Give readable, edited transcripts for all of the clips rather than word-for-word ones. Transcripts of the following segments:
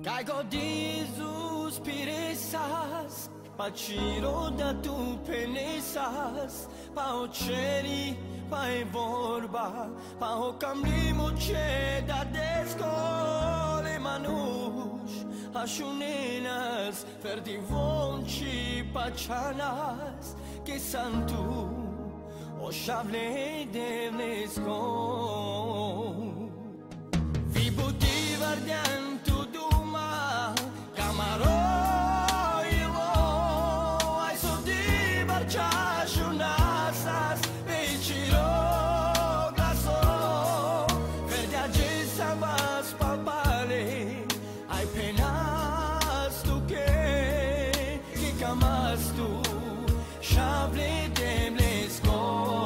Caigo di suspiresas, pa ciro da tu penesas, pa o ceri, pa e vorba, pa o camlimo ce da descole manush, ashunenas, ferdi vonci pachanas, que santu, o shavle de lesco. Vibu divardian tu duma, camaroilo, ai so divarciașunasas, peciro glaso, verdea gesa vas palpale, ai penas tu que camas tu, șable de lesco.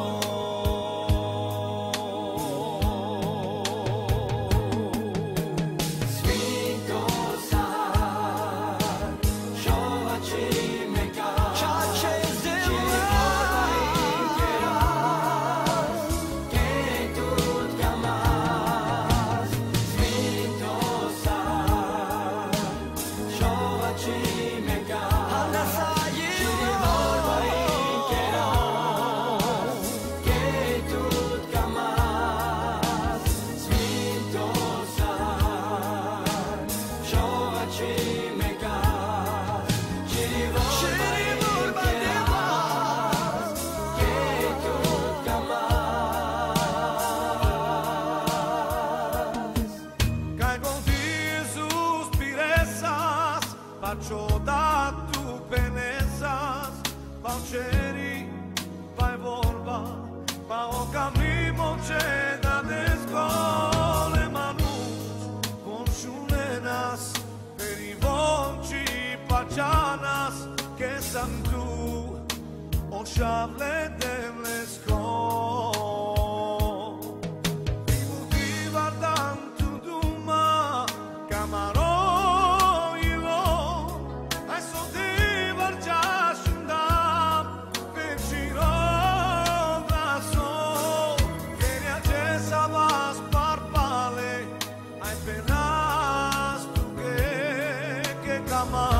C'ho dato penesas, pauceri, pai vorba, pao camimo ce da descole manus, consunenas, perivonci pachanas, que santu, o chable de lesco. Vivu divardan tu duma, camaro. Come on.